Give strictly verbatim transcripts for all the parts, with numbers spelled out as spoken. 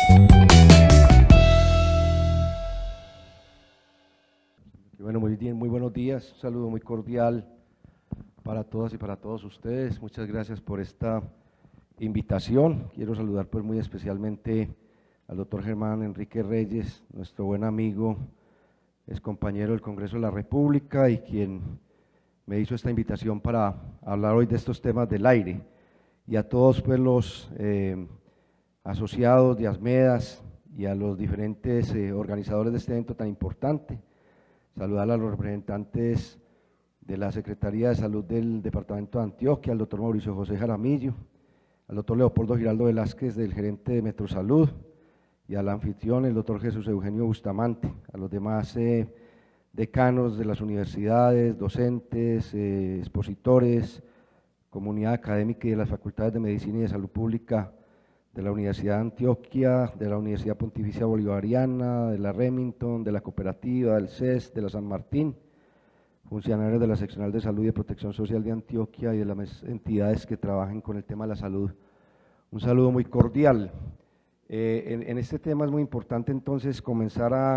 Bueno, muy bien, muy buenos días, un saludo muy cordial para todas y para todos ustedes. Muchas gracias por esta invitación. Quiero saludar pues muy especialmente al doctor Germán Enrique Reyes, nuestro buen amigo, es compañero del Congreso de la República y quien me hizo esta invitación para hablar hoy de estos temas del aire, y a todos pues los eh, asociados de ASMEDAS y a los diferentes eh, organizadores de este evento tan importante. Saludar a los representantes de la Secretaría de Salud del Departamento de Antioquia, al doctor Mauricio José Jaramillo, al doctor Leopoldo Giraldo Velázquez, del gerente de Metrosalud, y al anfitrión, el doctor Jesús Eugenio Bustamante, a los demás eh, decanos de las universidades, docentes, eh, expositores, comunidad académica y de las facultades de Medicina y de Salud Pública de la Universidad de Antioquia, de la Universidad Pontificia Bolivariana, de la Remington, de la Cooperativa, del C E S, de la San Martín, funcionarios de la Seccional de Salud y de Protección Social de Antioquia y de las entidades que trabajen con el tema de la salud. Un saludo muy cordial. Eh, en, en este tema es muy importante entonces comenzar a,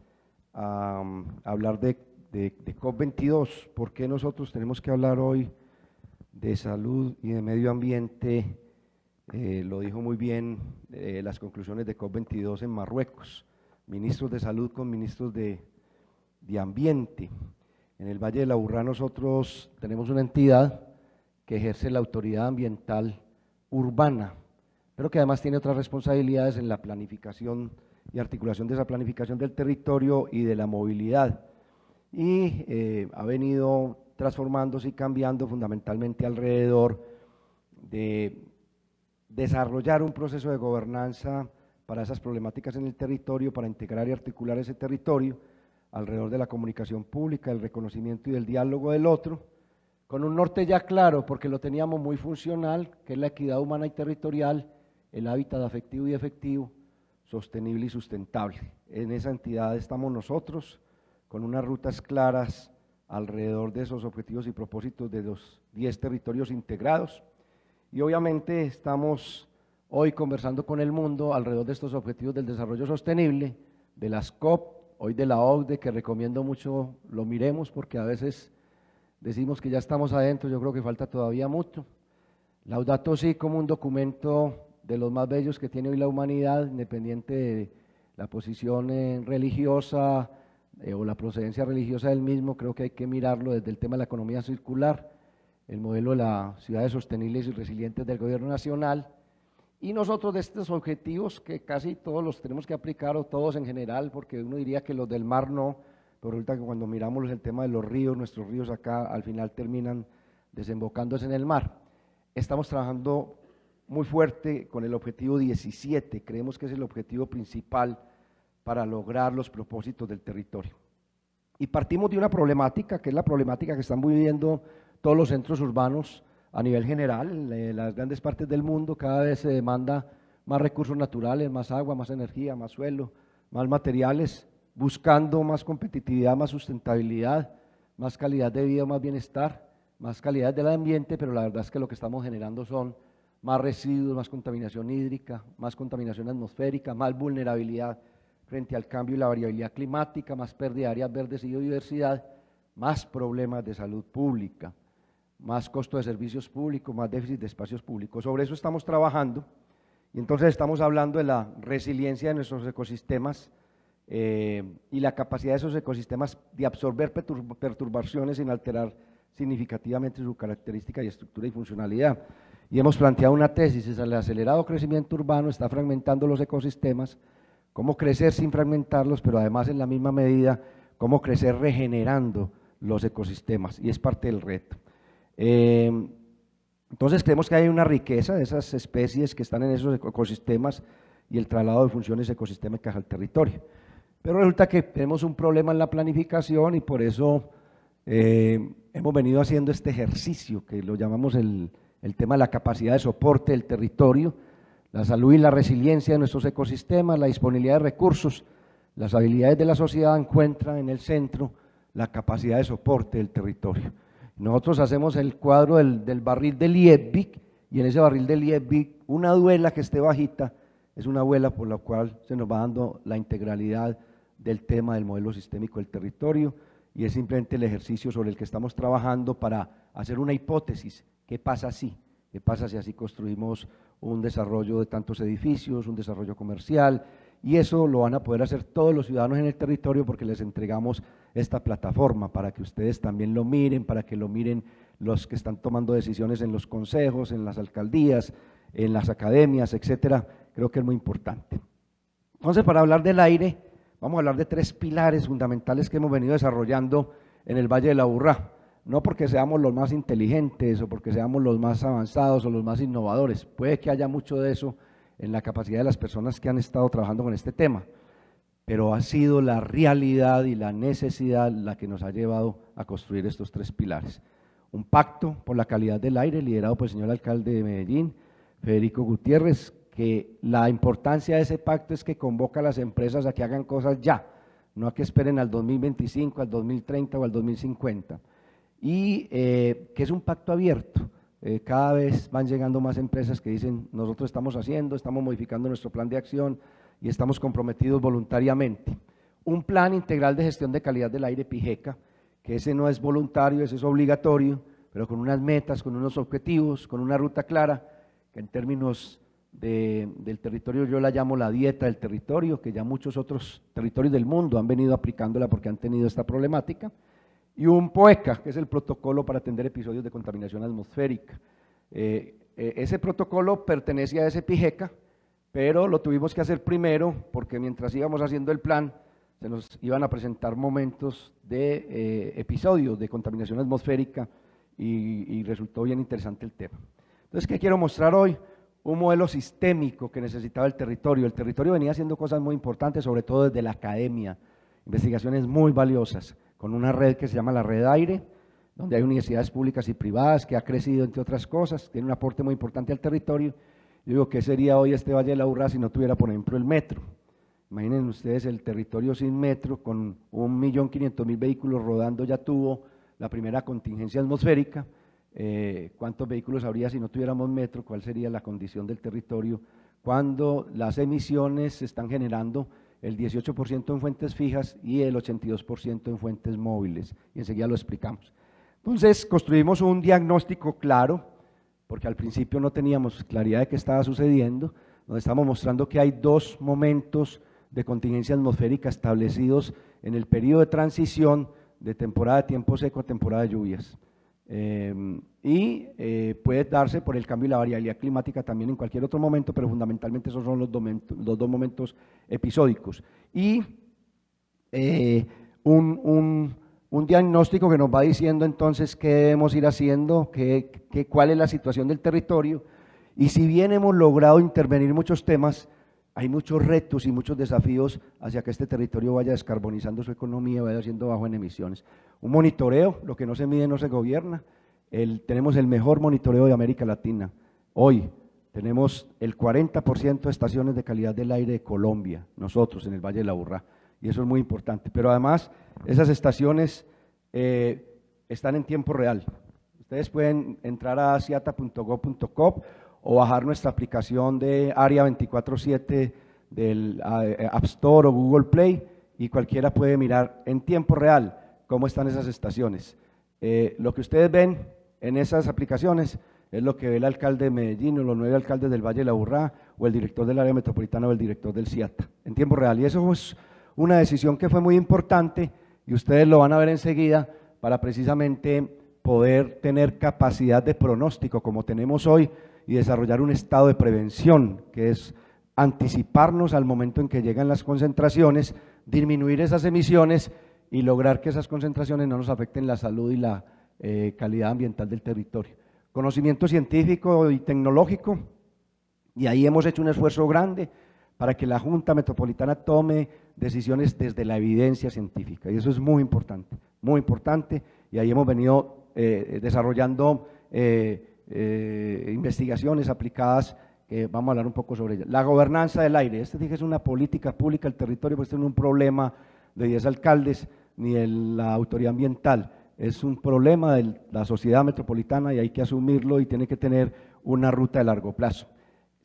a, a hablar de, de, de COP veintidós. ¿Por qué nosotros tenemos que hablar hoy de salud y de medio ambiente? Eh, lo dijo muy bien eh, las conclusiones de COP veintidós en Marruecos, ministros de salud con ministros de, de ambiente. En el Valle del Aburrá nosotros tenemos una entidad que ejerce la autoridad ambiental urbana, pero que además tiene otras responsabilidades en la planificación y articulación de esa planificación del territorio y de la movilidad, y eh, ha venido transformándose y cambiando fundamentalmente alrededor de desarrollar un proceso de gobernanza para esas problemáticas en el territorio, para integrar y articular ese territorio alrededor de la comunicación pública, el reconocimiento y del diálogo del otro, con un norte ya claro, porque lo teníamos muy funcional, que es la equidad humana y territorial, el hábitat afectivo y efectivo, sostenible y sustentable. En esa entidad estamos nosotros, con unas rutas claras alrededor de esos objetivos y propósitos de los diez territorios integrados. Y obviamente estamos hoy conversando con el mundo alrededor de estos objetivos del desarrollo sostenible, de las COP, hoy de la O C D E, que recomiendo mucho lo miremos porque a veces decimos que ya estamos adentro, yo creo que falta todavía mucho. Laudato Si como un documento de los más bellos que tiene hoy la humanidad, independiente de la posición eh, religiosa eh, o la procedencia religiosa del mismo, creo que hay que mirarlo desde el tema de la economía circular, el modelo de las ciudades sostenibles y resilientes del gobierno nacional, y nosotros de estos objetivos que casi todos los tenemos que aplicar, o todos en general, porque uno diría que los del mar no, pero resulta que cuando miramos el tema de los ríos, nuestros ríos acá al final terminan desembocándose en el mar. Estamos trabajando muy fuerte con el objetivo diecisiete, creemos que es el objetivo principal para lograr los propósitos del territorio. Y partimos de una problemática, que es la problemática que están viviendo todos los centros urbanos a nivel general, en las grandes partes del mundo. Cada vez se demanda más recursos naturales, más agua, más energía, más suelo, más materiales, buscando más competitividad, más sustentabilidad, más calidad de vida, más bienestar, más calidad del ambiente, pero la verdad es que lo que estamos generando son más residuos, más contaminación hídrica, más contaminación atmosférica, más vulnerabilidad frente al cambio y la variabilidad climática, más pérdida de áreas verdes y biodiversidad, más problemas de salud pública, más costo de servicios públicos, más déficit de espacios públicos. Sobre eso estamos trabajando, y entonces estamos hablando de la resiliencia de nuestros ecosistemas eh, y la capacidad de esos ecosistemas de absorber perturbaciones sin alterar significativamente su característica y estructura y funcionalidad. Y hemos planteado una tesis: es el acelerado crecimiento urbano está fragmentando los ecosistemas, cómo crecer sin fragmentarlos, pero además en la misma medida cómo crecer regenerando los ecosistemas, y es parte del reto. Eh, entonces creemos que hay una riqueza de esas especies que están en esos ecosistemas y el traslado de funciones ecosistémicas al territorio. Pero resulta que tenemos un problema en la planificación, y por eso eh, hemos venido haciendo este ejercicio que lo llamamos el, el tema de la capacidad de soporte del territorio, la salud y la resiliencia de nuestros ecosistemas, la disponibilidad de recursos, las habilidades de la sociedad encuentran en el centro la capacidad de soporte del territorio. Nosotros hacemos el cuadro del, del barril de Liebig, y en ese barril de Liebig una duela que esté bajita es una abuela por la cual se nos va dando la integralidad del tema del modelo sistémico del territorio, y es simplemente el ejercicio sobre el que estamos trabajando para hacer una hipótesis. ¿Qué pasa si? ¿Qué pasa si así construimos un desarrollo de tantos edificios, un desarrollo comercial? Y eso lo van a poder hacer todos los ciudadanos en el territorio, porque les entregamos esta plataforma para que ustedes también lo miren, para que lo miren los que están tomando decisiones en los consejos, en las alcaldías, en las academias, etcétera. Creo que es muy importante. Entonces, para hablar del aire, vamos a hablar de tres pilares fundamentales que hemos venido desarrollando en el Valle del Aburrá. No porque seamos los más inteligentes o porque seamos los más avanzados o los más innovadores, puede que haya mucho de eso en la capacidad de las personas que han estado trabajando con este tema, pero ha sido la realidad y la necesidad la que nos ha llevado a construir estos tres pilares. Un pacto por la calidad del aire liderado por el señor alcalde de Medellín, Federico Gutiérrez, que la importancia de ese pacto es que convoca a las empresas a que hagan cosas ya, no a que esperen al dos mil veinticinco, al dos mil treinta o al dos mil cincuenta, y eh, que es un pacto abierto. Eh, cada vez van llegando más empresas que dicen, nosotros estamos haciendo, estamos modificando nuestro plan de acción y estamos comprometidos voluntariamente. Un plan integral de gestión de calidad del aire, PIGECA, que ese no es voluntario, ese es obligatorio, pero con unas metas, con unos objetivos, con una ruta clara, que en términos de, del territorio yo la llamo la dieta del territorio, que ya muchos otros territorios del mundo han venido aplicándola porque han tenido esta problemática. Y un POECA, que es el protocolo para atender episodios de contaminación atmosférica. Eh, eh, ese protocolo pertenece a ese PIGECA, pero lo tuvimos que hacer primero porque mientras íbamos haciendo el plan, se nos iban a presentar momentos de eh, episodios de contaminación atmosférica y, y resultó bien interesante el tema. Entonces, ¿qué quiero mostrar hoy? Un modelo sistémico que necesitaba el territorio. El territorio venía haciendo cosas muy importantes, sobre todo desde la academia, investigaciones muy valiosas, con una red que se llama la Red Aire, donde hay universidades públicas y privadas, que ha crecido entre otras cosas, tiene un aporte muy importante al territorio. Yo digo, ¿qué sería hoy este Valle del Aburrá si no tuviera, por ejemplo, el metro? Imaginen ustedes el territorio sin metro, con un millón quinientos mil vehículos rodando, ya tuvo la primera contingencia atmosférica. Eh, ¿Cuántos vehículos habría si no tuviéramos metro? ¿Cuál sería la condición del territorio? Cuando las emisiones se están generando el dieciocho por ciento en fuentes fijas y el ochenta y dos por ciento en fuentes móviles, y enseguida lo explicamos. Entonces, construimos un diagnóstico claro, porque al principio no teníamos claridad de qué estaba sucediendo, donde estamos mostrando que hay dos momentos de contingencia atmosférica establecidos en el periodo de transición de temporada de tiempo seco a temporada de lluvias. Eh, y eh, puede darse por el cambio y la variabilidad climática también en cualquier otro momento, pero fundamentalmente esos son los, momentos, los dos momentos episódicos. Y eh, un, un, un diagnóstico que nos va diciendo entonces qué debemos ir haciendo, qué, qué, cuál es la situación del territorio, y si bien hemos logrado intervenir muchos temas, hay muchos retos y muchos desafíos hacia que este territorio vaya descarbonizando su economía, vaya siendo bajo en emisiones. Un monitoreo, lo que no se mide no se gobierna. El, tenemos el mejor monitoreo de América Latina. Hoy tenemos el cuarenta por ciento de estaciones de calidad del aire de Colombia, nosotros en el Valle del Aburrá, y eso es muy importante. Pero además, esas estaciones eh, están en tiempo real. Ustedes pueden entrar a ciata punto gob punto co o bajar nuestra aplicación de Área veinticuatro siete del App Store o Google Play, y cualquiera puede mirar en tiempo real cómo están esas estaciones. Eh, lo que ustedes ven en esas aplicaciones es lo que ve el alcalde de Medellín o los nueve alcaldes del Valle del Aburrá o el director del área metropolitana o el director del CIATA, en tiempo real. Y eso es una decisión que fue muy importante y ustedes lo van a ver enseguida para precisamente poder tener capacidad de pronóstico como tenemos hoy y desarrollar un estado de prevención, que es anticiparnos al momento en que llegan las concentraciones, disminuir esas emisiones y lograr que esas concentraciones no nos afecten la salud y la eh, calidad ambiental del territorio. Conocimiento científico y tecnológico, y ahí hemos hecho un esfuerzo grande para que la Junta Metropolitana tome decisiones desde la evidencia científica, y eso es muy importante, muy importante, y ahí hemos venido eh, desarrollando eh, eh, investigaciones aplicadas que vamos a hablar un poco sobre ella. La gobernanza del aire, este dije es una política pública del territorio, pues este no es un problema de diez alcaldes ni de la autoridad ambiental, es un problema de la sociedad metropolitana y hay que asumirlo y tiene que tener una ruta de largo plazo.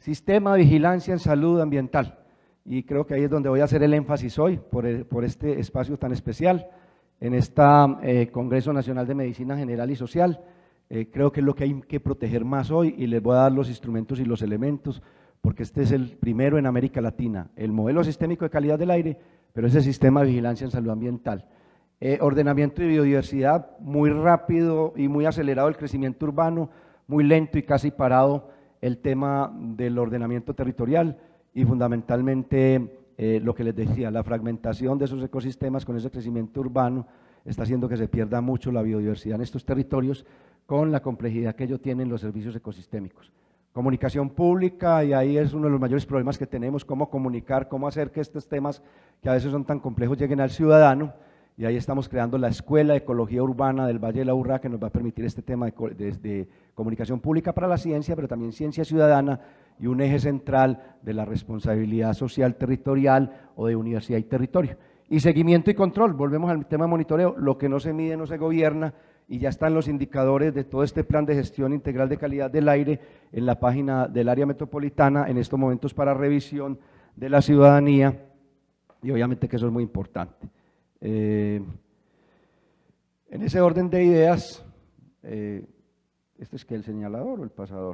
Sistema de vigilancia en salud ambiental, y creo que ahí es donde voy a hacer el énfasis hoy, por, el, por este espacio tan especial, en este eh, Congreso Nacional de Medicina General y Social. Eh, creo que es lo que hay que proteger más hoy, y les voy a dar los instrumentos y los elementos, porque este es el primero en América Latina, el modelo sistémico de calidad del aire, pero ese sistema de vigilancia en salud ambiental. Eh, ordenamiento y biodiversidad, muy rápido y muy acelerado el crecimiento urbano, muy lento y casi parado el tema del ordenamiento territorial, y fundamentalmente eh, lo que les decía, la fragmentación de esos ecosistemas con ese crecimiento urbano está haciendo que se pierda mucho la biodiversidad en estos territorios, con la complejidad que ellos tienen los servicios ecosistémicos. Comunicación pública, y ahí es uno de los mayores problemas que tenemos, cómo comunicar, cómo hacer que estos temas que a veces son tan complejos lleguen al ciudadano, y ahí estamos creando la Escuela de Ecología Urbana del Valle de la Urrá, que nos va a permitir este tema de, de, de comunicación pública para la ciencia, pero también ciencia ciudadana, y un eje central de la responsabilidad social territorial o de universidad y territorio. Y seguimiento y control, volvemos al tema de monitoreo, lo que no se mide no se gobierna, y ya están los indicadores de todo este plan de gestión integral de calidad del aire en la página del área metropolitana en estos momentos para revisión de la ciudadanía, y obviamente que eso es muy importante. Eh, en ese orden de ideas, eh, ¿este es que el señalador o el pasador?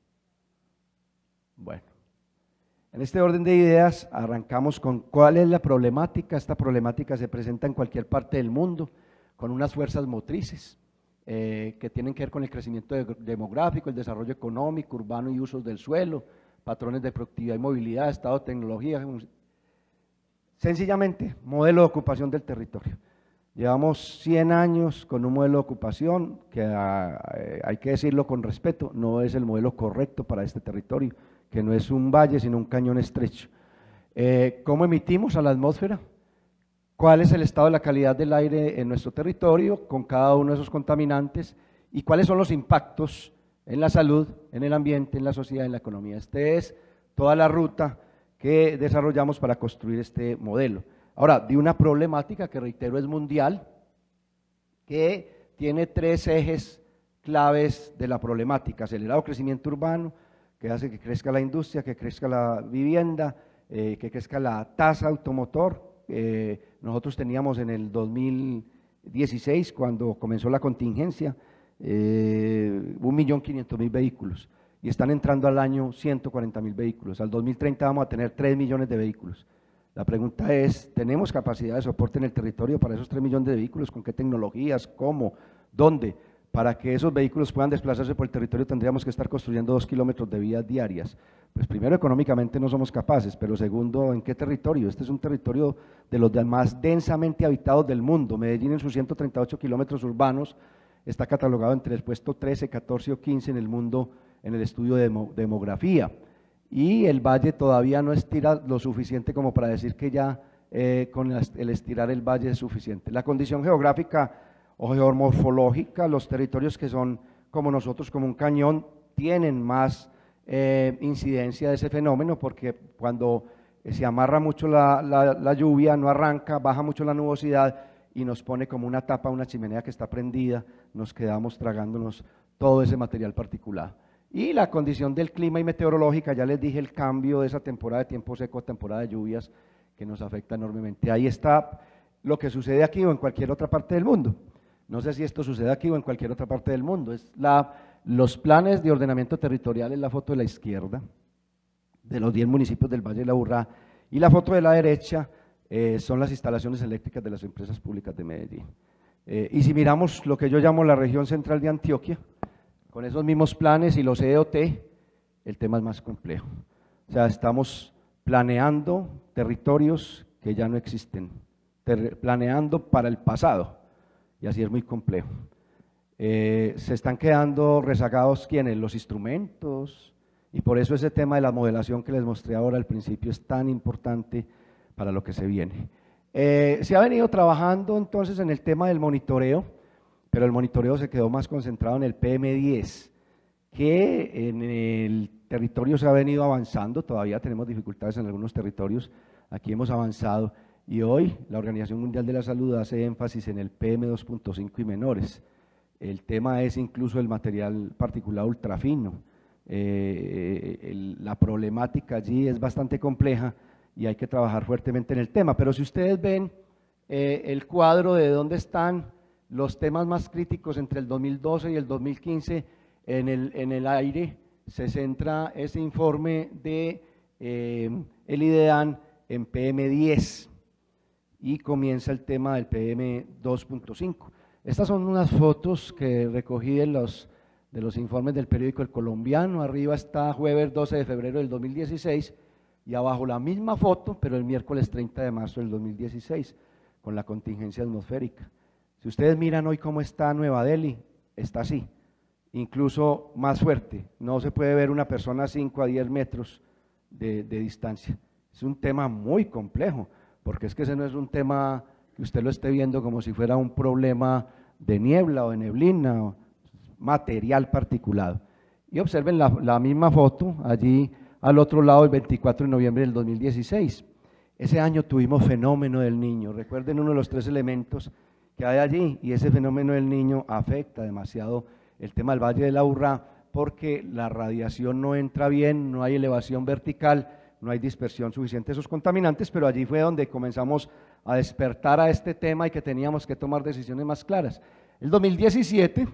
Bueno, en este orden de ideas arrancamos con cuál es la problemática. Esta problemática se presenta en cualquier parte del mundo, con unas fuerzas motrices eh, que tienen que ver con el crecimiento de, demográfico, el desarrollo económico, urbano y usos del suelo, patrones de productividad y movilidad, estado de tecnología. Sencillamente, modelo de ocupación del territorio. Llevamos cien años con un modelo de ocupación que a, eh, hay que decirlo con respeto, no es el modelo correcto para este territorio, que no es un valle sino un cañón estrecho. Eh, ¿Cómo emitimos a la atmósfera? ¿Cuál es el estado de la calidad del aire en nuestro territorio con cada uno de esos contaminantes? ¿Y cuáles son los impactos en la salud, en el ambiente, en la sociedad, en la economía? Esta es toda la ruta que desarrollamos para construir este modelo. Ahora, de una problemática que, reitero, es mundial, que tiene tres ejes claves de la problemática: acelerado crecimiento urbano, que hace que crezca la industria, que crezca la vivienda, eh, que crezca la tasa automotor. Eh, nosotros teníamos en el dos mil dieciséis, cuando comenzó la contingencia, eh, un millón quinientos mil vehículos, y están entrando al año ciento cuarenta mil vehículos. Al dos mil treinta vamos a tener tres millones de vehículos. La pregunta es, ¿tenemos capacidad de soporte en el territorio para esos tres millones de vehículos? ¿Con qué tecnologías? ¿Cómo? ¿Dónde? Para que esos vehículos puedan desplazarse por el territorio tendríamos que estar construyendo dos kilómetros de vías diarias. Pues primero, económicamente no somos capaces, pero segundo, ¿en qué territorio? Este es un territorio de los más densamente habitados del mundo. Medellín, en sus ciento treinta y ocho kilómetros urbanos, está catalogado entre el puesto trece, catorce o quince en el mundo en el estudio de demografía, y el valle todavía no estira lo suficiente como para decir que ya eh, con el estirar el valle es suficiente. La condición geográfica o geomorfológica, los territorios que son como nosotros, como un cañón, tienen más eh, incidencia de ese fenómeno, porque cuando se amarra mucho la, la, la lluvia, no arranca, baja mucho la nubosidad y nos pone como una tapa, una chimenea que está prendida, nos quedamos tragándonos todo ese material particulado. Y la condición del clima y meteorológica, ya les dije, el cambio de esa temporada de tiempo seco a temporada de lluvias, que nos afecta enormemente. Ahí está lo que sucede aquí o en cualquier otra parte del mundo. No sé si esto sucede aquí o en cualquier otra parte del mundo. Es la, los planes de ordenamiento territorial, en la foto de la izquierda, de los diez municipios del Valle de la Urrá, y la foto de la derecha eh, son las instalaciones eléctricas de las empresas públicas de Medellín. Eh, y si miramos lo que yo llamo la región central de Antioquia, con esos mismos planes y los E O T, el tema es más complejo. O sea, estamos planeando territorios que ya no existen, planeando para el pasado, y así es muy complejo. Eh, se están quedando rezagados ¿quiénes? Los instrumentos, y por eso ese tema de la modelación que les mostré ahora al principio es tan importante para lo que se viene. Eh, se ha venido trabajando entonces en el tema del monitoreo, pero el monitoreo se quedó más concentrado en el P M diez, que en el territorio se ha venido avanzando, todavía tenemos dificultades en algunos territorios, aquí hemos avanzado, y hoy la Organización Mundial de la Salud hace énfasis en el P M dos punto cinco y menores. El tema es incluso el material particulado ultrafino, eh, el, la problemática allí es bastante compleja y hay que trabajar fuertemente en el tema. Pero si ustedes ven eh, el cuadro de dónde están los temas más críticos entre el dos mil doce y el dos mil quince en el, en el aire, se centra ese informe de eh, el IDEAN en P M diez y comienza el tema del P M dos punto cinco. Estas son unas fotos que recogí de los, de los informes del periódico El Colombiano. Arriba está jueves doce de febrero del dos mil dieciséis y abajo la misma foto, pero el miércoles treinta de marzo del dos mil dieciséis, con la contingencia atmosférica. Si ustedes miran hoy cómo está Nueva Delhi, está así, incluso más fuerte. No se puede ver una persona a cinco a diez metros de, de distancia. Es un tema muy complejo, porque es que ese no es un tema que usted lo esté viendo como si fuera un problema de niebla o de neblina, o material particulado. Y observen la, la misma foto allí al otro lado el veinticuatro de noviembre del dos mil dieciséis. Ese año tuvimos fenómeno del Niño. Recuerden uno de los tres elementos que hay allí, y ese fenómeno del Niño afecta demasiado el tema del Valle del Aburrá, porque la radiación no entra bien, no hay elevación vertical, no hay dispersión suficiente de esos contaminantes, pero allí fue donde comenzamos a despertar a este tema y que teníamos que tomar decisiones más claras. El dos mil diecisiete,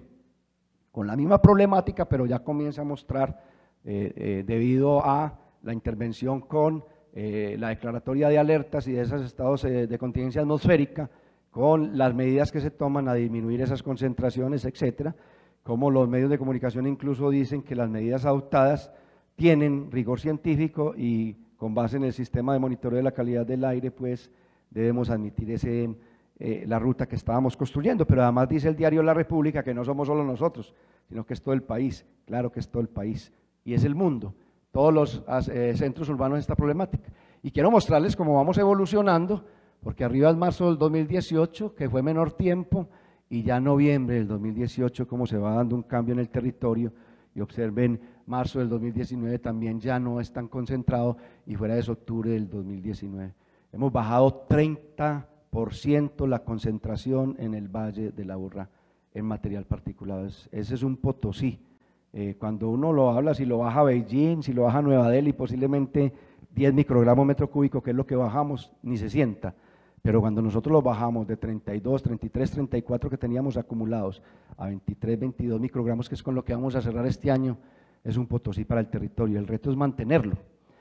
con la misma problemática, pero ya comienza a mostrar, eh, eh, debido a la intervención con eh, la declaratoria de alertas y de esos estados eh, de contingencia atmosférica, con las medidas que se toman a disminuir esas concentraciones, etcétera, como los medios de comunicación incluso dicen que las medidas adoptadas tienen rigor científico y con base en el sistema de monitoreo de la calidad del aire, pues debemos admitir ese, eh, la ruta que estábamos construyendo. Pero además dice el diario La República que no somos solo nosotros, sino que es todo el país, claro que es todo el país, y es el mundo, todos los eh, centros urbanos de esta problemática. Y quiero mostrarles cómo vamos evolucionando, porque arriba es marzo del dos mil dieciocho, que fue menor tiempo, y ya noviembre del dos mil dieciocho, cómo se va dando un cambio en el territorio, y observen, marzo del dos mil diecinueve también ya no es tan concentrado, y fuera de eso octubre del dos mil diecinueve. Hemos bajado treinta por ciento la concentración en el Valle del Aburrá en material particulado. Ese es un Potosí. Eh, cuando uno lo habla, si lo baja a Beijing, si lo baja a Nueva Delhi, posiblemente diez microgramos metro cúbico, que es lo que bajamos, ni se sienta. Pero cuando nosotros lo bajamos de treinta y dos, treinta y tres, treinta y cuatro que teníamos acumulados a veintitrés, veintidós microgramos, que es con lo que vamos a cerrar este año, es un Potosí para el territorio. El reto es mantenerlo.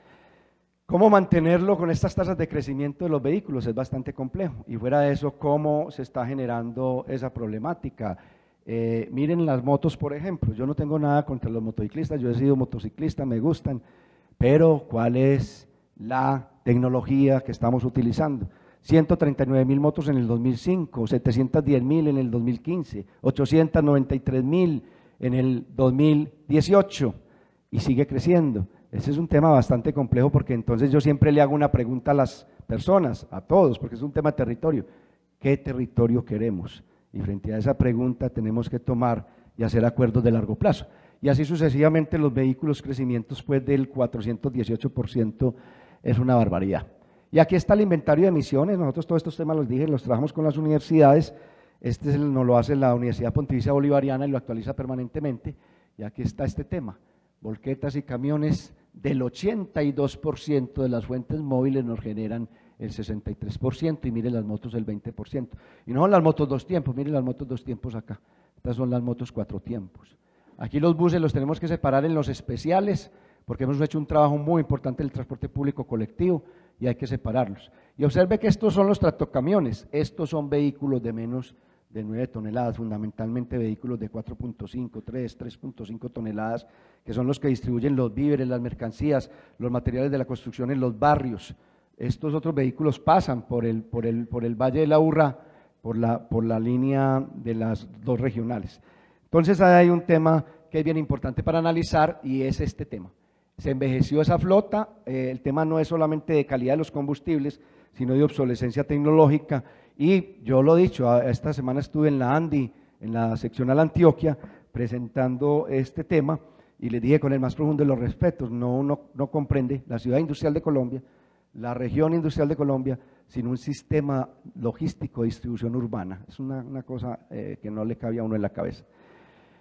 ¿Cómo mantenerlo con estas tasas de crecimiento de los vehículos? Es bastante complejo. Y fuera de eso, ¿cómo se está generando esa problemática? Eh, miren las motos, por ejemplo. Yo no tengo nada contra los motociclistas, yo he sido motociclista, me gustan, pero ¿cuál es la tecnología que estamos utilizando? ciento treinta y nueve mil motos en el dos mil cinco, setecientos diez mil en el dos mil quince, ochocientos noventa y tres mil en el dos mil dieciocho y sigue creciendo. Ese es un tema bastante complejo, porque entonces yo siempre le hago una pregunta a las personas, a todos, porque es un tema de territorio. ¿Qué territorio queremos? Y frente a esa pregunta tenemos que tomar y hacer acuerdos de largo plazo. Y así sucesivamente los vehículos, crecimientos pues del cuatrocientos dieciocho por ciento, es una barbaridad. Y aquí está el inventario de emisiones. Nosotros todos estos temas los dije, los trabajamos con las universidades. Este es el, nos lo hace la Universidad Pontificia Bolivariana y lo actualiza permanentemente. Y aquí está este tema. Volquetas y camiones, del ochenta y dos por ciento de las fuentes móviles nos generan el sesenta y tres por ciento, y miren las motos el veinte por ciento. Y no son las motos dos tiempos, miren las motos dos tiempos acá. Estas son las motos cuatro tiempos. Aquí los buses los tenemos que separar en los especiales, porque hemos hecho un trabajo muy importante en el transporte público colectivo y hay que separarlos. Y observe que estos son los tractocamiones, estos son vehículos de menos de nueve toneladas, fundamentalmente vehículos de cuatro punto cinco, tres, tres punto cinco toneladas, que son los que distribuyen los víveres, las mercancías, los materiales de la construcción en los barrios. Estos otros vehículos pasan por el, por el, por el Valle del Aburrá, por la, por la línea de las dos regionales. Entonces hay un tema que es bien importante para analizar, y es este tema. Se envejeció esa flota, eh, el tema no es solamente de calidad de los combustibles, sino de obsolescencia tecnológica, y yo lo he dicho, esta semana estuve en la ANDI, en la seccional Antioquia, presentando este tema, y les dije con el más profundo de los respetos, no, no, no comprende la ciudad industrial de Colombia, la región industrial de Colombia, sin un sistema logístico de distribución urbana. Es una, una cosa eh, que no le cabía a uno en la cabeza.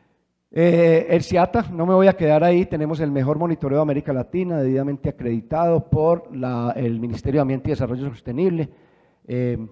Eh, el CIATA, no me voy a quedar ahí, tenemos el mejor monitoreo de América Latina, debidamente acreditado por la, el Ministerio de Ambiente y Desarrollo Sostenible. Eh,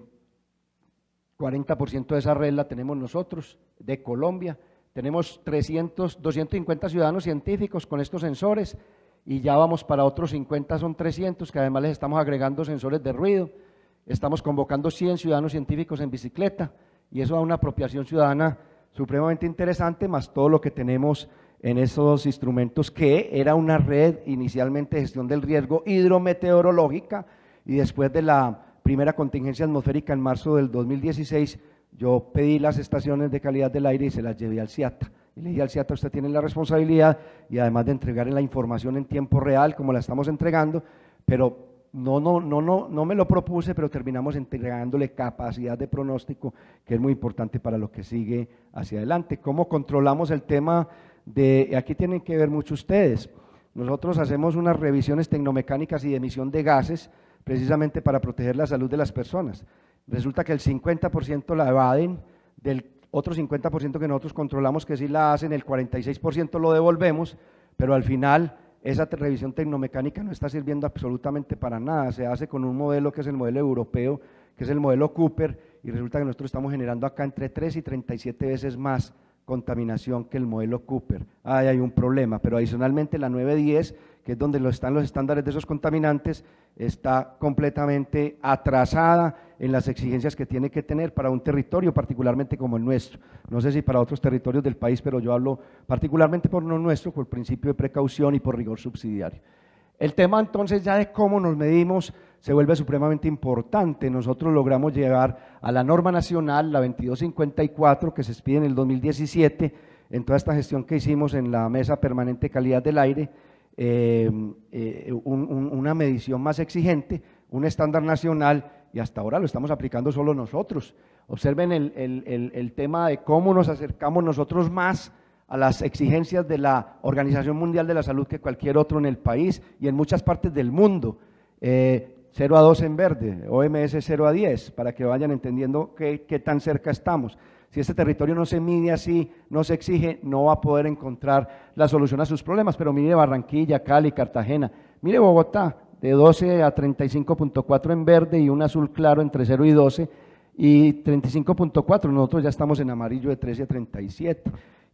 cuarenta por ciento de esa red la tenemos nosotros, de Colombia. Tenemos trescientos, doscientos cincuenta ciudadanos científicos con estos sensores y ya vamos para otros cincuenta, son trescientos, que además les estamos agregando sensores de ruido. Estamos convocando cien ciudadanos científicos en bicicleta y eso da una apropiación ciudadana supremamente interesante, más todo lo que tenemos en esos instrumentos, que era una red inicialmente de gestión del riesgo hidrometeorológica, y después de la primera contingencia atmosférica en marzo del dos mil dieciséis, yo pedí las estaciones de calidad del aire y se las llevé al CIATA. Y le dije al CIATA, usted tiene la responsabilidad, y además de entregar la información en tiempo real, como la estamos entregando, pero no, no, no, no, no me lo propuse, pero terminamos entregándole capacidad de pronóstico, que es muy importante para lo que sigue hacia adelante. ¿Cómo controlamos el tema de, aquí tienen que ver mucho ustedes? Nosotros hacemos unas revisiones tecnomecánicas y de emisión de gases, precisamente para proteger la salud de las personas. Resulta que el cincuenta por ciento la evaden, del otro cincuenta por ciento que nosotros controlamos que sí la hacen, el cuarenta y seis por ciento lo devolvemos, pero al final esa revisión tecnomecánica no está sirviendo absolutamente para nada. Se hace con un modelo que es el modelo europeo, que es el modelo Cooper, y resulta que nosotros estamos generando acá entre tres y treinta y siete veces más contaminación que el modelo Cooper. Ahí hay un problema, pero adicionalmente la nueve diez, que es donde están los estándares de esos contaminantes, está completamente atrasada en las exigencias que tiene que tener para un territorio particularmente como el nuestro. No sé si para otros territorios del país, pero yo hablo particularmente por lo nuestro, por principio de precaución y por rigor subsidiario. El tema entonces ya de cómo nos medimos se vuelve supremamente importante. Nosotros logramos llegar a la norma nacional, la veintidós cincuenta y cuatro, que se expide en el dos mil diecisiete, en toda esta gestión que hicimos en la Mesa Permanente de Calidad del Aire, eh, eh, un, un, una medición más exigente, un estándar nacional, y hasta ahora lo estamos aplicando solo nosotros. Observen el, el, el, el tema de cómo nos acercamos nosotros más a las exigencias de la Organización Mundial de la Salud que cualquier otro en el país y en muchas partes del mundo. Eh, cero a dos en verde, O M S cero a diez, para que vayan entendiendo qué, qué tan cerca estamos. Si este territorio no se mide así, no se exige, no va a poder encontrar la solución a sus problemas. Pero mire Barranquilla, Cali, Cartagena, mire Bogotá, de doce a treinta y cinco punto cuatro en verde y un azul claro entre cero y doce, y treinta y cinco punto cuatro, nosotros ya estamos en amarillo de trece a treinta y siete.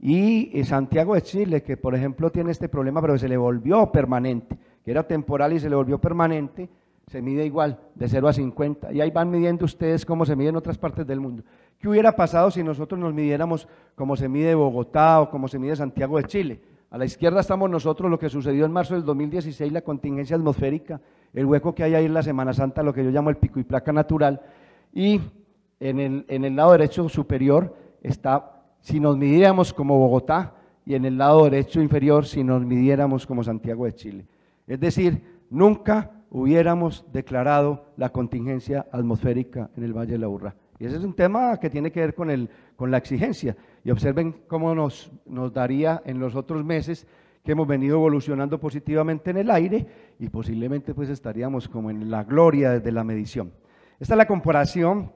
Y Santiago de Chile, que por ejemplo tiene este problema, pero se le volvió permanente, que era temporal y se le volvió permanente, se mide igual, de cero a cincuenta, y ahí van midiendo ustedes cómo se mide en otras partes del mundo. ¿Qué hubiera pasado si nosotros nos midiéramos como se mide Bogotá o como se mide Santiago de Chile? A la izquierda estamos nosotros, lo que sucedió en marzo del dos mil dieciséis, la contingencia atmosférica, el hueco que hay ahí en la Semana Santa, lo que yo llamo el pico y placa natural, y en el, en el lado derecho superior está, si nos midiéramos como Bogotá, y en el lado derecho inferior, si nos midiéramos como Santiago de Chile. Es decir, nunca hubiéramos declarado la contingencia atmosférica en el Valle de la Aburrá. Y ese es un tema que tiene que ver con, el, con la exigencia. Y observen cómo nos, nos daría en los otros meses que hemos venido evolucionando positivamente en el aire, y posiblemente pues estaríamos como en la gloria desde la medición. Esta es la comparación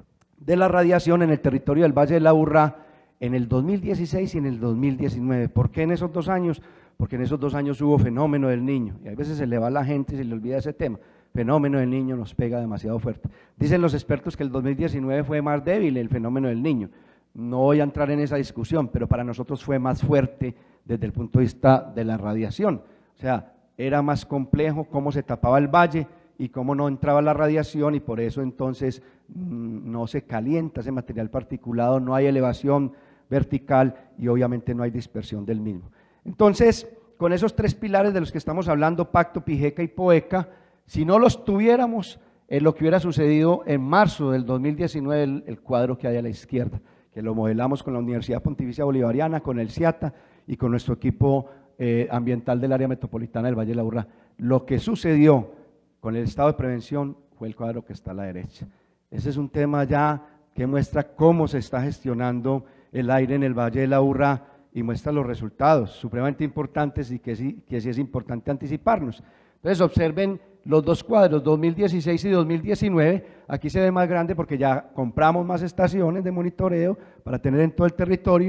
de la radiación en el territorio del Valle de la Aburrá en el dos mil dieciséis y en el dos mil diecinueve. ¿Por qué en esos dos años? Porque en esos dos años hubo fenómeno del niño, y a veces se le va a la gente y se le olvida ese tema. Fenómeno del niño nos pega demasiado fuerte. Dicen los expertos que el dos mil diecinueve fue más débil el fenómeno del niño. No voy a entrar en esa discusión, pero para nosotros fue más fuerte desde el punto de vista de la radiación. O sea, era más complejo cómo se tapaba el valle y cómo no entraba la radiación, y por eso entonces mmm, no se calienta ese material particulado, no hay elevación vertical y obviamente no hay dispersión del mismo. Entonces, con esos tres pilares de los que estamos hablando, Pacto, Pijeca y Poeca, si no los tuviéramos, es lo que hubiera sucedido en marzo del dos mil diecinueve, el, el cuadro que hay a la izquierda, que lo modelamos con la Universidad Pontificia Bolivariana, con el CIATA y con nuestro equipo eh, ambiental del área metropolitana del Valle de la Aburrá. Lo que sucedió con el estado de prevención fue el cuadro que está a la derecha. Ese es un tema ya que muestra cómo se está gestionando el aire en el Valle de la Aburrá y muestra los resultados supremamente importantes, y que sí, que sí es importante anticiparnos. Entonces observen los dos cuadros, dos mil dieciséis y dos mil diecinueve, aquí se ve más grande porque ya compramos más estaciones de monitoreo para tener en todo el territorio,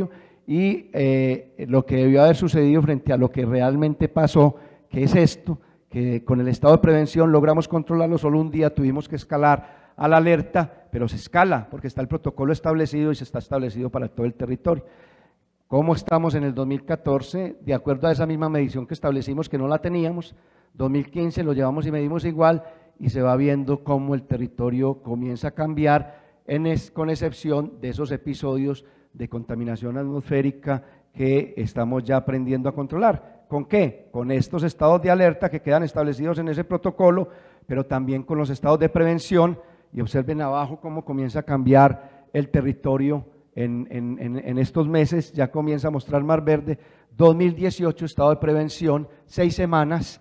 y eh, lo que debió haber sucedido frente a lo que realmente pasó, que es esto, que con el estado de prevención logramos controlarlo, solo un día tuvimos que escalar a la alerta, pero se escala porque está el protocolo establecido y se está establecido para todo el territorio. ¿Cómo estamos en el dos mil catorce? De acuerdo a esa misma medición que establecimos que no la teníamos, dos mil quince lo llevamos y medimos igual y se va viendo cómo el territorio comienza a cambiar, en es, con excepción de esos episodios de contaminación atmosférica que estamos ya aprendiendo a controlar. ¿Con qué? Con estos estados de alerta que quedan establecidos en ese protocolo, pero también con los estados de prevención, y observen abajo cómo comienza a cambiar el territorio en, en, en, en estos meses, ya comienza a mostrar mar verde. Dos mil dieciocho estado de prevención, seis semanas,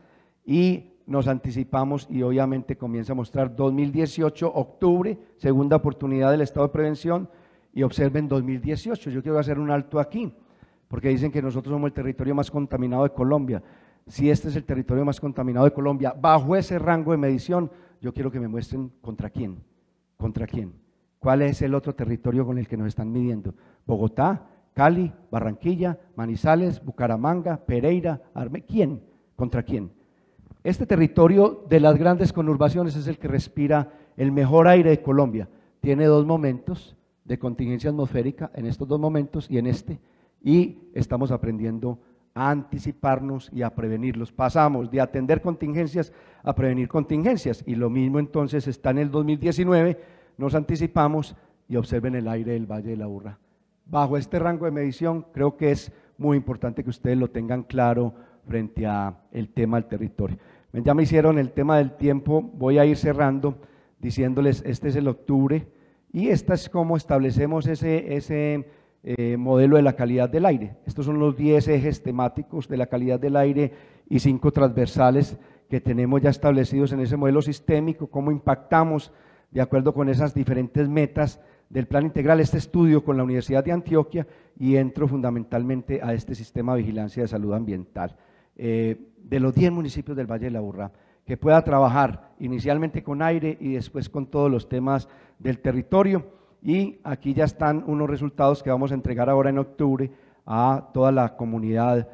y nos anticipamos y obviamente comienza a mostrar dos mil dieciocho, octubre, segunda oportunidad del estado de prevención, y observen dos mil dieciocho, yo quiero hacer un alto aquí, porque dicen que nosotros somos el territorio más contaminado de Colombia. Si este es el territorio más contaminado de Colombia, bajo ese rango de medición, yo quiero que me muestren contra quién, contra quién. ¿Cuál es el otro territorio con el que nos están midiendo? Bogotá, Cali, Barranquilla, Manizales, Bucaramanga, Pereira, Arme, ¿quién? ¿Contra quién? Este territorio de las grandes conurbaciones es el que respira el mejor aire de Colombia. Tiene dos momentos de contingencia atmosférica, en estos dos momentos y en este, y estamos aprendiendo a anticiparnos y a prevenirlos. Pasamos de atender contingencias a prevenir contingencias, y lo mismo entonces está en el dos mil diecinueve, nos anticipamos y observen el aire del Valle de la Urra. Bajo este rango de medición creo que es muy importante que ustedes lo tengan claro frente a el tema del territorio. Ya me hicieron el tema del tiempo, voy a ir cerrando diciéndoles, este es el octubre, y esta es cómo establecemos ese, ese eh, modelo de la calidad del aire. Estos son los diez ejes temáticos de la calidad del aire y cinco transversales que tenemos ya establecidos en ese modelo sistémico, cómo impactamos de acuerdo con esas diferentes metas del plan integral, este estudio con la Universidad de Antioquia, y entro fundamentalmente a este sistema de vigilancia de salud ambiental. Eh, de los diez municipios del Valle de la Urra, que pueda trabajar inicialmente con aire y después con todos los temas del territorio, y aquí ya están unos resultados que vamos a entregar ahora en octubre a toda la comunidad,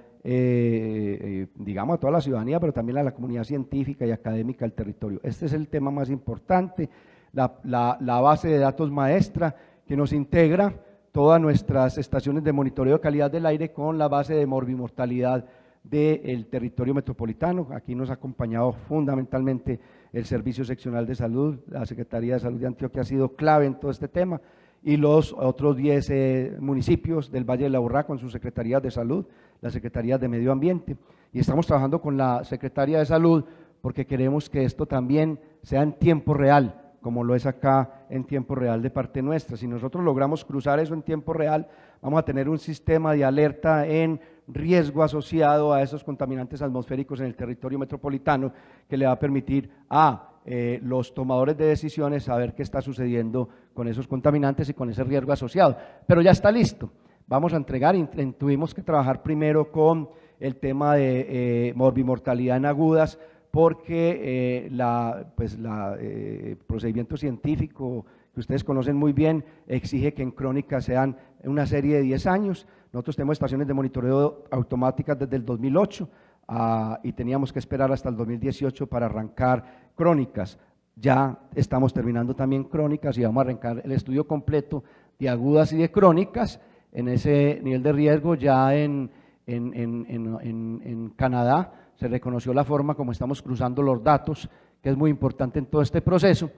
eh, eh, digamos a toda la ciudadanía, pero también a la comunidad científica y académica del territorio. Este es el tema más importante, la, la, la base de datos maestra que nos integra todas nuestras estaciones de monitoreo de calidad del aire con la base de morbimortalidad del territorio metropolitano. Aquí nos ha acompañado fundamentalmente el Servicio Seccional de Salud, la Secretaría de Salud de Antioquia ha sido clave en todo este tema, y los otros diez eh, municipios del Valle de la Urra con sus secretarías de salud, las secretarías de medio ambiente, y estamos trabajando con la Secretaría de Salud porque queremos que esto también sea en tiempo real, como lo es acá en tiempo real de parte nuestra. Si nosotros logramos cruzar eso en tiempo real, vamos a tener un sistema de alerta en riesgo asociado a esos contaminantes atmosféricos en el territorio metropolitano que le va a permitir a eh, los tomadores de decisiones saber qué está sucediendo con esos contaminantes y con ese riesgo asociado. Pero ya está listo, vamos a entregar, y tuvimos que trabajar primero con el tema de eh, morbimortalidad en agudas, porque eh, la, pues la, eh, procedimiento científico que ustedes conocen muy bien exige que en crónicas sean una serie de diez años. Nosotros tenemos estaciones de monitoreo automáticas desde el dos mil ocho ah, y teníamos que esperar hasta el dos mil dieciocho para arrancar crónicas. Ya estamos terminando también crónicas y vamos a arrancar el estudio completo de agudas y de crónicas en ese nivel de riesgo. Ya en, en, en, en, en, en Canadá se reconoció la forma como estamos cruzando los datos, que es muy importante en todo este proceso,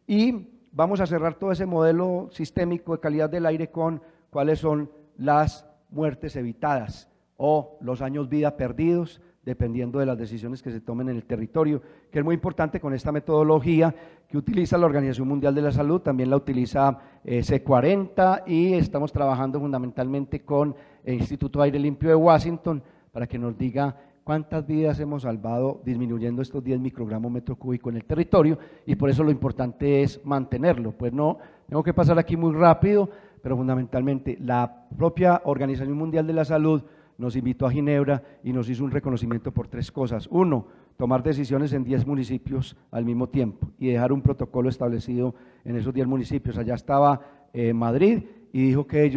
y vamos a cerrar todo ese modelo sistémico de calidad del aire con cuáles son las muertes evitadas o los años vida perdidos, dependiendo de las decisiones que se tomen en el territorio, que es muy importante con esta metodología que utiliza la Organización Mundial de la Salud, también la utiliza eh, C cuarenta, y estamos trabajando fundamentalmente con el Instituto de Aire Limpio de Washington para que nos diga cuántas vidas hemos salvado disminuyendo estos diez microgramos metro cúbico en el territorio, y por eso lo importante es mantenerlo. Pues no, tengo que pasar aquí muy rápido, pero fundamentalmente la propia Organización Mundial de la Salud nos invitó a Ginebra y nos hizo un reconocimiento por tres cosas. Uno, tomar decisiones en diez municipios al mismo tiempo y dejar un protocolo establecido en esos diez municipios. Allá estaba eh, Madrid y dijo que ellos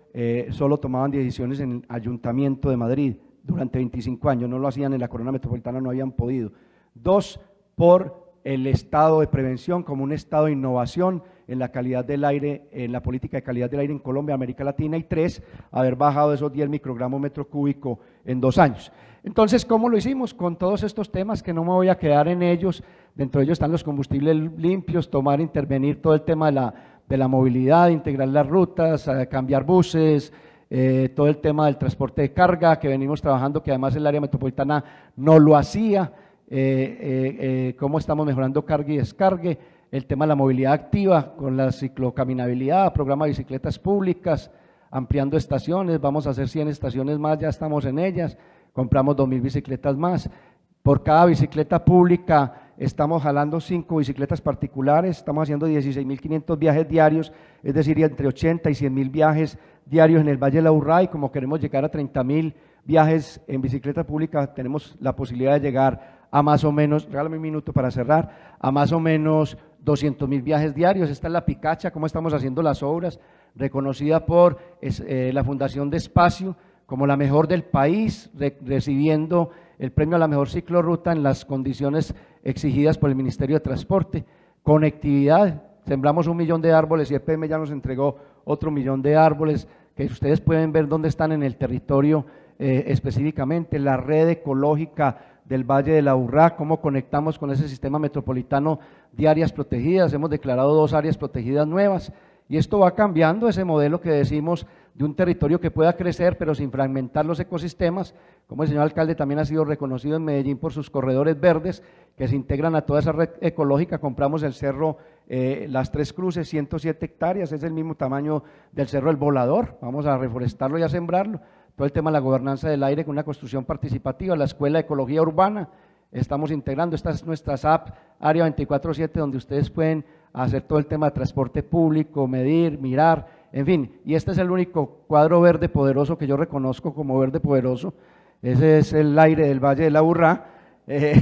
eh, solo tomaban decisiones en el Ayuntamiento de Madrid durante veinticinco años, no lo hacían en la Corona Metropolitana, no habían podido. Dos, por el estado de prevención como un estado de innovación en la calidad del aire, en la política de calidad del aire en Colombia, América Latina, y tres, haber bajado esos diez microgramos metro cúbico en dos años. Entonces, ¿cómo lo hicimos? Con todos estos temas que no me voy a quedar en ellos, dentro de ellos están los combustibles limpios, tomar, intervenir todo el tema de la, de la movilidad, integrar las rutas, cambiar buses, eh, todo el tema del transporte de carga que venimos trabajando, que además el área metropolitana no lo hacía, eh, eh, eh, cómo estamos mejorando carga y descargue, el tema de la movilidad activa con la ciclocaminabilidad, programa de bicicletas públicas, ampliando estaciones, vamos a hacer cien estaciones más, ya estamos en ellas, compramos dos mil bicicletas más, por cada bicicleta pública estamos jalando cinco bicicletas particulares, estamos haciendo dieciséis mil quinientos viajes diarios, es decir, entre ochenta y cien mil viajes diarios en el Valle del Aburrá, y como queremos llegar a treinta mil viajes en bicicleta pública, tenemos la posibilidad de llegar a más o menos, regálame un minuto para cerrar, a más o menos doscientos mil viajes diarios. Esta es la Picacha, cómo estamos haciendo las obras, reconocida por es, eh, la Fundación de Espacio como la mejor del país, re, recibiendo el premio a la mejor ciclorruta en las condiciones exigidas por el Ministerio de Transporte. Conectividad, sembramos un millón de árboles y E P M ya nos entregó otro millón de árboles, que ustedes pueden ver dónde están en el territorio eh, específicamente, la red ecológica del Valle del Aburrá, cómo conectamos con ese sistema metropolitano de áreas protegidas, hemos declarado dos áreas protegidas nuevas, y esto va cambiando ese modelo que decimos de un territorio que pueda crecer pero sin fragmentar los ecosistemas, como el señor alcalde también ha sido reconocido en Medellín por sus corredores verdes que se integran a toda esa red ecológica. Compramos el cerro eh, Las Tres Cruces, ciento siete hectáreas, es el mismo tamaño del cerro El Volador, vamos a reforestarlo y a sembrarlo. Todo el tema de la gobernanza del aire con una construcción participativa, la Escuela de Ecología Urbana, estamos integrando, esta es nuestra S A P Área veinticuatro siete, donde ustedes pueden hacer todo el tema de transporte público, medir, mirar, en fin, y este es el único cuadro verde poderoso que yo reconozco como verde poderoso, ese es el aire del Valle del Aburrá, eh,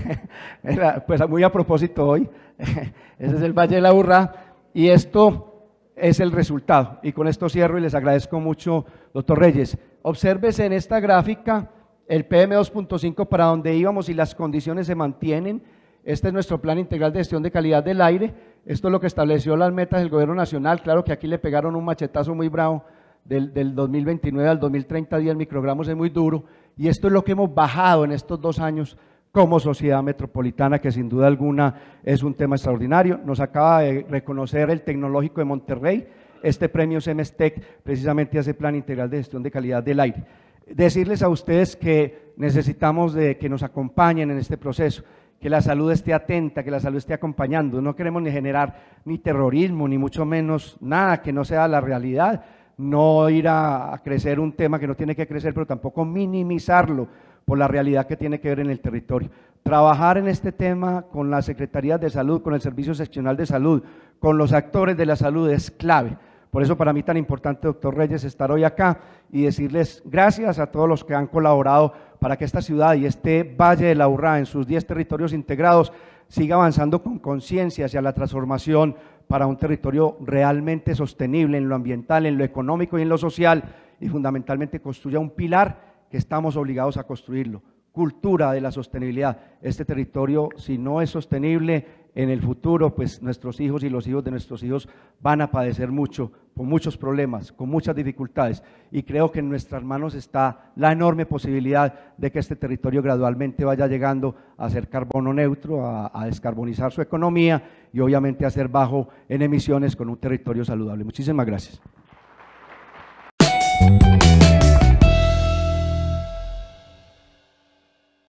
pues muy a propósito hoy, ese es el Valle del Aburrá, y esto es el resultado, y con esto cierro y les agradezco mucho, doctor Reyes. Obsérvese en esta gráfica el P M dos punto cinco para donde íbamos y las condiciones se mantienen. Este es nuestro plan integral de gestión de calidad del aire, esto es lo que estableció las metas del gobierno nacional. Claro que aquí le pegaron un machetazo muy bravo del, del dos mil veintinueve al dos mil treinta, diez microgramos es muy duro, y esto es lo que hemos bajado en estos dos años como sociedad metropolitana, que sin duda alguna es un tema extraordinario. Nos acaba de reconocer el Tecnológico de Monterrey, este premio Semestec precisamente hace plan integral de gestión de calidad del aire. Decirles a ustedes que necesitamos de que nos acompañen en este proceso, que la salud esté atenta, que la salud esté acompañando, no queremos ni generar ni terrorismo, ni mucho menos nada que no sea la realidad, no ir a, a crecer un tema que no tiene que crecer, pero tampoco minimizarlo por la realidad que tiene que ver en el territorio. Trabajar en este tema con las Secretarías de Salud, con el Servicio Seccional de Salud, con los actores de la salud es clave. Por eso para mí tan importante, doctor Reyes, estar hoy acá y decirles gracias a todos los que han colaborado para que esta ciudad y este Valle del Aburrá en sus diez territorios integrados siga avanzando con conciencia hacia la transformación para un territorio realmente sostenible en lo ambiental, en lo económico y en lo social, y fundamentalmente construya un pilar que estamos obligados a construirlo, cultura de la sostenibilidad. Este territorio, si no es sostenible en el futuro, pues nuestros hijos y los hijos de nuestros hijos van a padecer mucho, con muchos problemas, con muchas dificultades, y creo que en nuestras manos está la enorme posibilidad de que este territorio gradualmente vaya llegando a ser carbono neutro, a, a descarbonizar su economía y obviamente a ser bajo en emisiones con un territorio saludable. Muchísimas gracias.